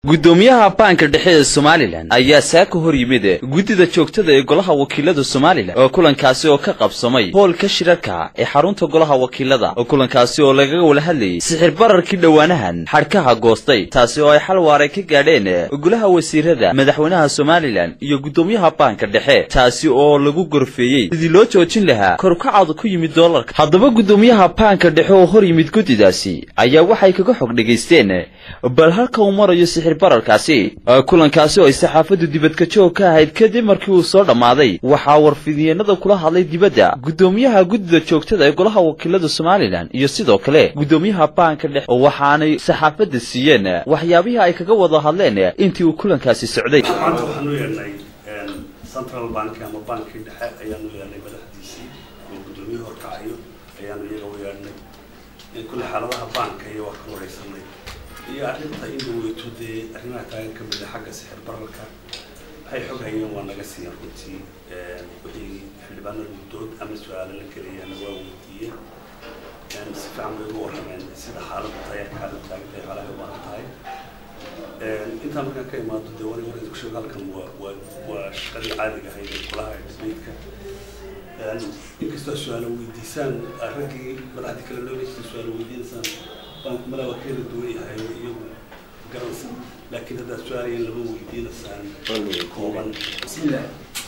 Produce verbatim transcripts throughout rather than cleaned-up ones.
gudoomiyaha banka dhexe ee Soomaaliland ayaa saaka hor yimid gudida joogtada ee golaha wakiilada Soomaaliland oo kulankaasi oo ka qabsamay hoolka shirarka ee xarunta golaha wakiilada oo kulankaasi oo laga wada hadlayay sixir bararkii dhawaanahan xarkaha goostay taasi oo ay xal waare ka gaadheen golaha wasiirada madaxweynaha Soomaaliland iyo gudoomiyaha banka dhexe taasi oo lagu gorfeeyay sidii loo joojin lahaa kor u kacad ku yimid dollarka haddaba gudoomiyaha banka dhexe oo hor yimid gudidaasi ayaa waxay kaga xog dhageysteen bal halka uu marayo sixir bararkaasi kulankaasi oo saxaafadu dibadka joog ka ahayd kadib markii uu soo dhamaaday waxa warfidiyeenada kula hadlay dibadda gudoomiyaha gudida joogtada ee golaha wakiilada Soomaaliland iyo sidoo kale gudoomiyaha banka dhexe waxaanay saxaafada siiyeen waxyaabaha ay kaga wada hadleen intii uu kulankaasi socday waxaanu yeelnay central bank ama banki dhexe ayaanu yeelnay madaxdiisii oo gudoomiyaha horkacayo ayaanu iyaga u yeelnay in kulli xaaladaha banka iyo wax ka wareysanay iyo arrinta in uu weytuudee arrimaha taagan ka mid ah xagga sixir bararka waxay xog hayeen waa naga siiyeen runtii wixii xildhibaanada muddood ama su-aalo la geliyana waa weydiiyeen si fiican bay uga warrameen sida xaaladda tahay xaaladda taagan tahay xaalaha u baahan tahay intaan markaan ka imaado dee waniga hore isku sheego halkan waa waa waa shaqadii caadiga ahayd ee golaha xisbiyeedka inkastoo su-aalo weydiisaan raggii madaxdii kale loo leeyahay su-aalo weydiinaysaan bank mala waa kala duwan yahay iyagu garanaysan laakiin haddaad su-aalayan lama weydiinaysaan kooban bismillah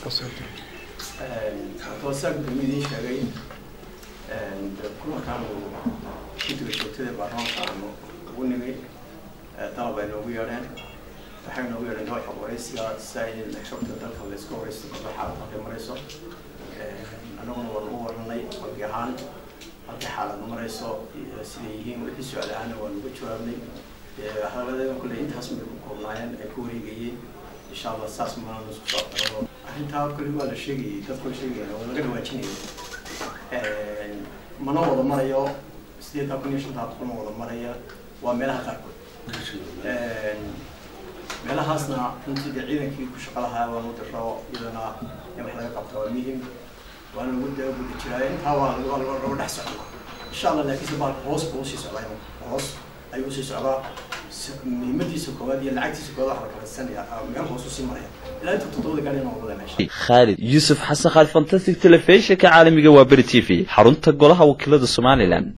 toosaa gudoomiyiin sheegay kulankaan guddiga joogtada baarlamaanka aanu ugu nimay dalab ay noogu yeedheen waxay noogu yeedheen doox waraysiga si ay xogta dalka la isku waraysto marka xaalad halkay marayso annaguna waa lagu warranay wagi ahaan halkay xaalad marayso siday yihiin wixii su-aal ahaana waa lagu jawaabnay hadaladeedan kulle intaas bay ku koobnaayeen ay ku wareegayeen insha allah saas maana isku soo xirano arrintaa kulli waa la sheegayay dadku la sheegayay waa laga dhawaajinayay mana wada marayo sideetan kun iyo shantaa kun wada maraya waa meelaha qaarkood meelahaasna runtii dee ciidankii ku shaqo lahaa waa lagu diro iyadana in wax laga qabto waa muhiim waana lagu daa gudi jiraa intaa waa lagu dhex socdaa insha allah laakiinse baalka hoos buu usii socdaa hoos ayuu usii socdaa muhiimadiisa koowaad iyo lacagtiisa koowaad wax la kala sanaya meel hoos usii maraya ilaa inta toddobada gaari inoo wada meesha Khalid Yusuf Xasan Khalid Fantastic Television ka caalamiga waa Bari T V xarunta golaha wakiilada Soomaaliland.